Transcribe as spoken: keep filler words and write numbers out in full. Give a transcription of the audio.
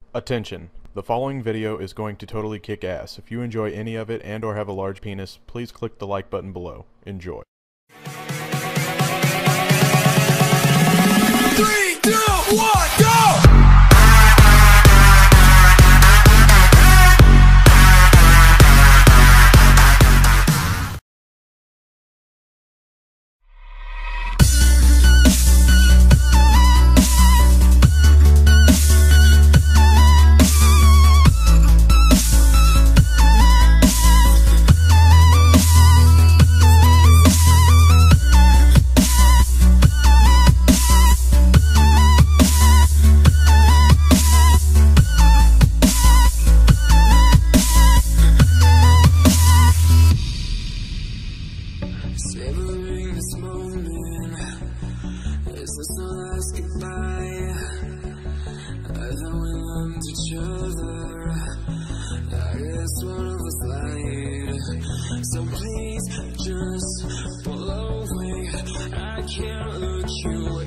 Attention! The following video is going to totally kick ass. If you enjoy any of it and or have a large penis, please click the like button below. Enjoy. Three, two, one, go! Savoring this moment, is this the last goodbye? I thought we loved each other, I guess one of us lied. So please just blow away, I can't look you